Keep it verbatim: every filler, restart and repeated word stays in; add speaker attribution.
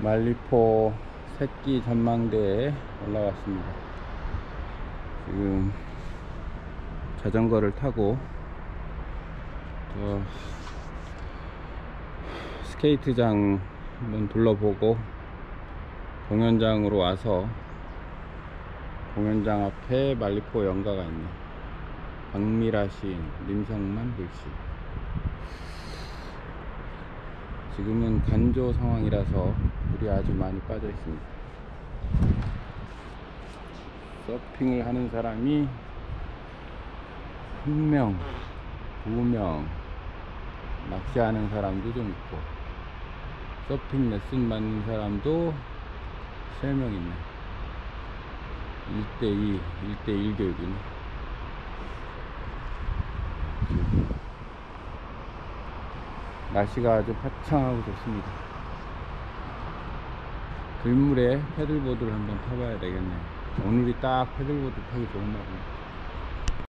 Speaker 1: 말리포 새끼 전망대에 올라왔습니다. 지금 자전거를 타고 저 스케이트장 한번 둘러보고 공연장으로 와서 공연장 앞에 말리포 연가가 있네. 박미라 시인, 림성만 글씨. 지금은 간조 상황이라서 물이 아주 많이 빠져 있습니다. 서핑을 하는 사람이 한 명, 두 명, 낚시하는 사람도 좀 있고, 서핑 레슨 받는 사람도 세 명 있네. 일 대 이, 일 대 일 교육이네. 날씨가 아주 화창하고 좋습니다. 들물에 패들보드를 한번 타봐야 되겠네. 오늘이 딱 패들보드 타기 좋은 날이네.